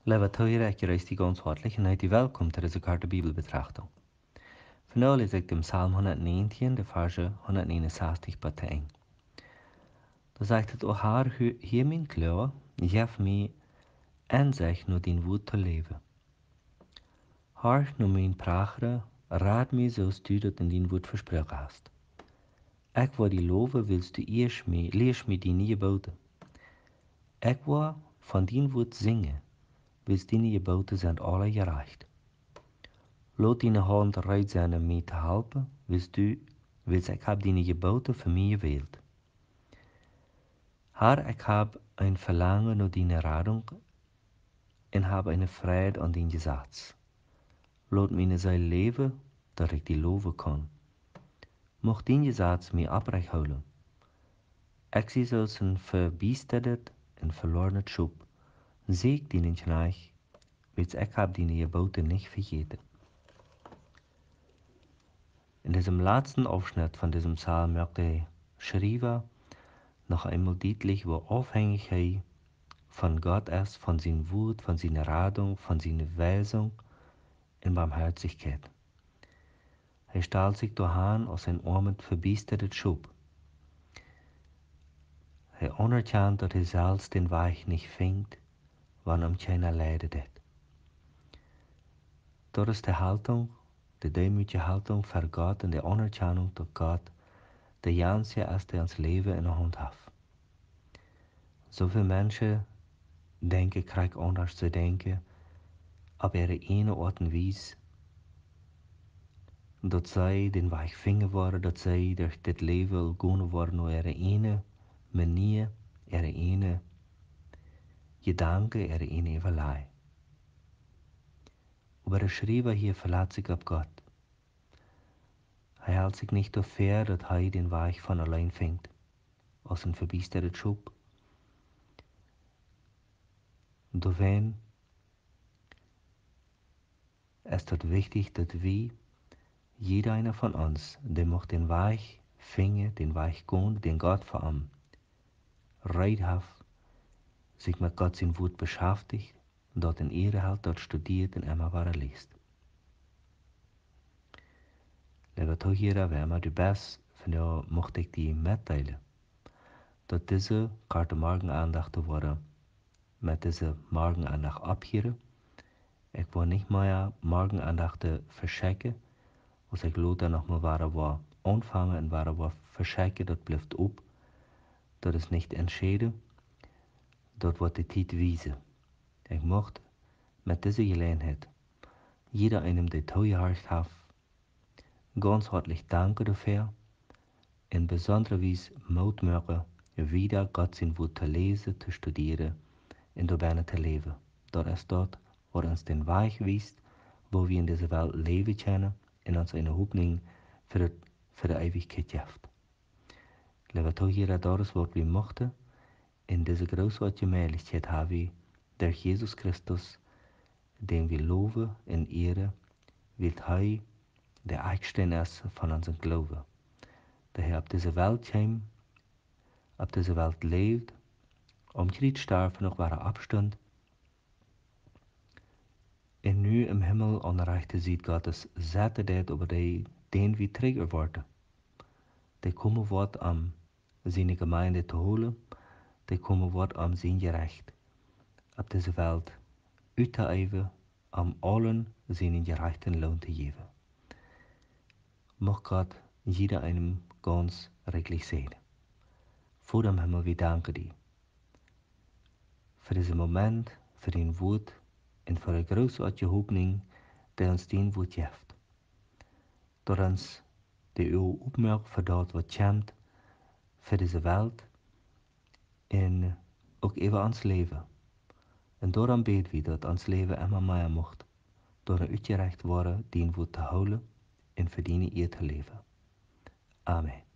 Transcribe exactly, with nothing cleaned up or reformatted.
Lieve toegerecht, is die ganz hartlich und heet welkom ter deze korte Bibelbetrachtung. Vandaag lees ik de Psalm honderdnegentien, de verse honderdnegenenzestig tot één. Da zegt het, O Herr, heer mijn kleur, geef mij aanzicht naar din woord te leven. Horch naar mijn pracheren, raad mij zoals du dat in din woord versproken hast. Ik wil die loven, willst du eerst mij, leers mij die nieuwe boten. Ik wil van din woord zingen, willst die geboten zijn alle gerecht. Laat deine Hand reit zijn om mij te helpen, willst du, willst ik heb deine geboten für mij gewählt. Herr, ich habe ein Verlangen nach deiner Radung und habe eine Freude an dein Gesetz. Laat meine Seele leben, dass ich die loven kann. Mocht dein Gesetz mir abrecht houden. Ich zie zoals een verbiesterd en verloren Schub. Zeeg deinen Kneich, willst ich habe deine geboten nicht vergeten. In diesem letzten Abschnitt von diesem Psalm macht der Schreiber noch einmal deutlich, wo Abhängigkeit von Gott ist, von seiner Wut, von seiner Radung, von seiner Weisung und Barmherzigkeit. Er stellt sich dahin aus einem armen, verbiesterten Schub. Er anerkennt, dass er selbst den Weg nicht findet, wann ihm keiner leidet. Das ist die Haltung, die demütige Haltung für Gott und die Anerkennung, dass Gott der Einzige ist, der uns Leben in der Hand hat. So viele Menschen denken, krijg anders zu denken, op ihre eine Art und Weise, dat zij den Weg vinden worden, dat zij durch dit leven gaan worden op ihre eine manier, ihre eine Gedanken, ihre eine Evelei. Aber der Schreiber hier verlässt sich auf Gott. Er hält sich nicht dafür, dass er den Weg von allein fängt, aus einem verbiesterten Schub. Deswegen ist es wichtig, dass wir, jeder einer von uns, der muss den Weg finden, den Weg gehen, den Gott vor ihm Reit hat, sich mit Gott sein Wort beschäftigt, dort in Ehre hält, dort studiert und immer weiter liest. Liebe Zuhörer, wer immer du bist, von dir möchte ich dir mitteilen, dass diese Karte Morgenandacht wurde, mit dieser Morgenandacht abhören. Ich will nicht mehr Morgenandachten verschicken, also ich lade noch mal weiter war anfangen und weiter war verschicken, das bleibt ab, das ist nicht entschieden, das wird die Zeit weisen. Ich möchte mit dieser Gelegenheit jeder einem, der zugehört hat, ganz herzlich danken dafür, in besonderer Weise Mut machen, wieder Gott sein Wort zu lesen, zu studieren und dabei zu leben. Das ist dort, wo uns den Weg weist, wo wir in dieser Welt leben können und uns eine Hoffnung für die, für die Ewigkeit gibt. Liebe Zuhörer, das ist, was wir möchten. In dieser großartigen Möglichkeit haben wir durch Jesus Christus, den wir loben und ehren, wird er der Eckstein ist von unserem Glauben. Der Herr auf diese Welt kam, auf diese Welt lebt, um nicht zu sterben, noch wahre Abstand. Und nu im Himmel an der rechten Seite Gottes zette dort über die, den wir Träger worden. Der kommen wird, um seine Gemeinde zu holen, der kommen wird, um sein Gerecht auf diese Welt auszuüben, um allen seinen gerechten Lohn zu geben. Mag Gott jeder einem ganz reichlich sehen. Vor dem Himmel, wir danken dir für diesen Moment, für den Wort und für die großartige Hoffnung, die uns den Wort gibt. Dass uns die Augen aufmerkt für das, was kommt, für diese Welt und auch über uns Leben. Und darum beten wir, dass uns Leben immer mehr macht, durch ein uitgerecht worden, den Wort zu holen und für deine Ehe zu leben. Amen.